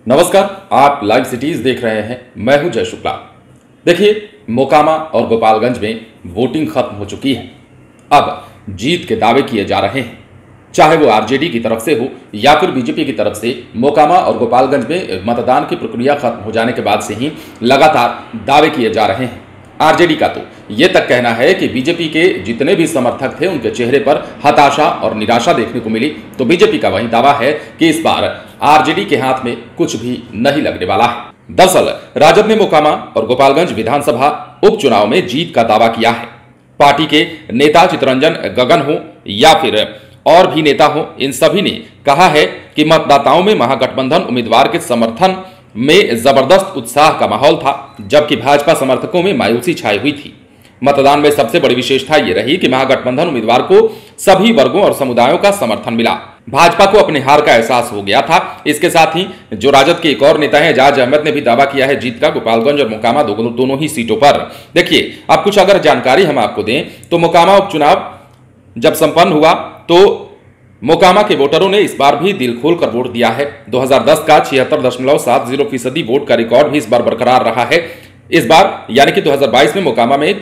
नमस्कार, आप live cities देख रहे हैं। मैं हूं जय शुक्ला। देखिए, मोकामा और गोपालगंज में वोटिंग खत्म हो चुकी है। अब जीत के दावे किए जा रहे हैं, चाहे वो आरजेडी की तरफ से हो या फिर बीजेपी की तरफ से। मोकामा और गोपालगंज में मतदान की प्रक्रिया खत्म हो जाने के बाद से ही लगातार दावे किए जा रहे हैं। आरजेडी का तो ये तक कहना है कि बीजेपी के जितने भी समर्थक थे उनके चेहरे पर हताशा और निराशा देखने को मिली, तो बीजेपी का वही दावा है कि इस बार आरजेडी के हाथ में कुछ भी नहीं लगने वाला है। दरअसल राजद ने मोकामा और गोपालगंज विधानसभा उपचुनाव में जीत का दावा किया है। पार्टी के नेता चितरंजन गगन हो या फिर और भी नेता हो, इन सभी ने कहा है कि मतदाताओं में महागठबंधन उम्मीदवार के समर्थन में जबरदस्त उत्साह का माहौल था, जबकि भाजपा समर्थकों में मायूसी छाई हुई थी। मतदान में सबसे बड़ी विशेषता यह रही कि महागठबंधन उम्मीदवार को सभी वर्गों और समुदायों का समर्थन मिला। भाजपा को अपने हार का एहसास हो गया था। इसके साथ ही जो राजद के एक और नेता हैं एजाज अहमद ने भी दावा किया है जीत का गोपालगंज और मोकामा दोनों ही सीटों पर। देखिए, अब कुछ अगर जानकारी हम आपको दें तो मोकामा उपचुनाव जब संपन्न हुआ तो मोकामा के वोटरों ने इस बार भी दिल खोल कर वोट दिया है। 2010 का 76.70% वोट का रिकॉर्ड भी इस बार बरकरार रहा है। इस बार यानी कि 2022 में मोकामा में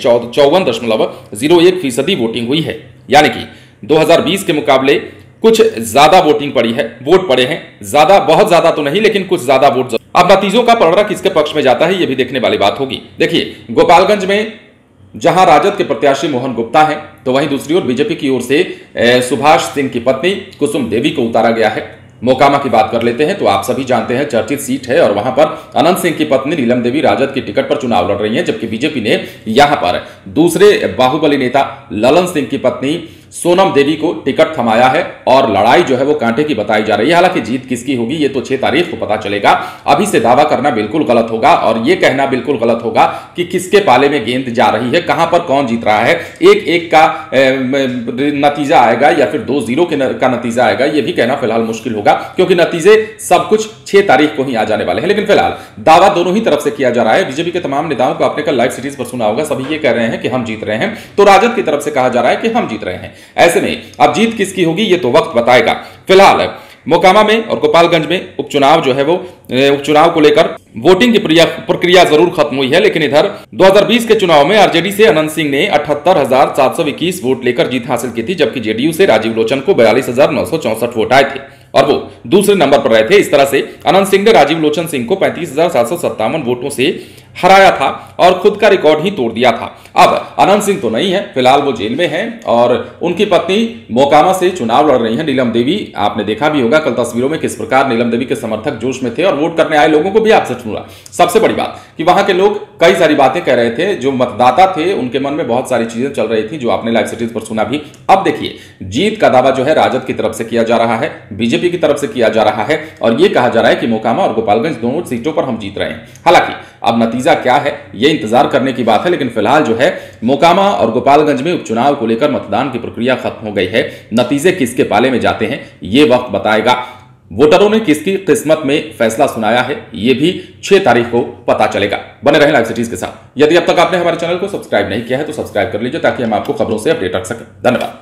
54.01% वोटिंग हुई है, यानी कि 2020 के मुकाबले कुछ ज्यादा वोटिंग पड़ी है, वोट पड़े हैं। ज्यादा, बहुत ज्यादा तो नहीं, लेकिन कुछ ज्यादा वोट। अब नतीजों का पलड़ा किसके पक्ष में जाता है, यह भी देखने वाली बात होगी। देखिए, गोपालगंज में जहां राजद के प्रत्याशी मोहन गुप्ता हैं, तो वहीं दूसरी ओर बीजेपी की ओर से सुभाष सिंह की पत्नी कुसुम देवी को उतारा गया है। मोकामा की बात कर लेते हैं तो आप सभी जानते हैं चर्चित सीट है और वहां पर अनंत सिंह की पत्नी नीलम देवी राजद की टिकट पर चुनाव लड़ रही हैं, जबकि बीजेपी ने यहां पर दूसरे बाहुबली नेता ललन सिंह की पत्नी सोनम देवी को टिकट थमाया है और लड़ाई जो है वो कांटे की बताई जा रही है। हालांकि जीत किसकी होगी ये तो 6 तारीख को पता चलेगा। अभी से दावा करना बिल्कुल गलत होगा और ये कहना बिल्कुल गलत होगा कि किसके पाले में गेंद जा रही है, कहां पर कौन जीत रहा है। 1-1 का नतीजा आएगा या फिर 2-0 का नतीजा आएगा, ये भी कहना फिलहाल मुश्किल होगा, क्योंकि नतीजे सब कुछ 6 तारीख को ही आ जाने वाले हैं। लेकिन फिलहाल दावा दोनों ही तरफ से किया जा रहा है। बीजेपी के तमाम नेताओं को आपने कल लाइव सिटीज पर सुना होगा, सभी ये कह रहे हैं कि हम जीत रहे हैं, तो राजद की तरफ से कहा जा रहा है कि हम जीत रहे हैं। ऐसे में अब जीत किसकी होगी ये तो वक्त बताएगा। फिलहाल मोकामा में और गोपालगंज में उपचुनाव जो है वो उपचुनाव को लेकर वोटिंग की प्रक्रिया जरूर खत्म हुई है, लेकिन इधर 2020 के चुनाव में आरजेडी से अनंत सिंह ने 78,721 वोट लेकर जीत हासिल की थी, जबकि जेडीयू से राजीव लोचन को 42,964 वोट आए थे और वो दूसरे नंबर पर रहे थे। इस तरह से अनंत सिंह ने राजीव लोचन सिंह को 35,757 वोटों से हराया था और खुद का रिकॉर्ड ही तोड़ दिया था। अब अनंत सिंह तो नहीं है, फिलहाल वो जेल में हैं और उनकी पत्नी मोकामा से चुनाव लड़ रही हैं नीलम देवी। आपने देखा भी होगा कल तस्वीरों में किस प्रकार नीलम देवी के समर्थक जोश में थे और वोट करने आए लोगों को भी आपसे सुना। सबसे बड़ी बात कि वहां के लोग कई सारी बातें कह रहे थे, जो मतदाता थे उनके मन में बहुत सारी चीजें चल रही थी, जो आपने लाइव सिटीज पर सुना भी। अब देखिए, जीत का दावा जो है राजद की तरफ से किया जा रहा है, बीजेपी की तरफ से किया जा रहा है और यह कहा जा रहा है कि मोकामा और गोपालगंज दोनों सीटों पर हम जीत रहे हैं। हालांकि अब नतीजा क्या है ये इंतजार करने की बात है, लेकिन फिलहाल जो है मोकामा और गोपालगंज में उपचुनाव को लेकर मतदान की प्रक्रिया खत्म हो गई है। नतीजे किसके पाले में जाते हैं ये वक्त बताएगा। वोटरों ने किसकी किस्मत में फैसला सुनाया है ये भी 6 तारीख को पता चलेगा। बने रहें लाइव सिटीज के साथ। यदि अब तक आपने हमारे चैनल को सब्सक्राइब नहीं किया है तो सब्सक्राइब कर लीजिए, ताकि हम आपको खबरों से अपडेट रख सकें। धन्यवाद।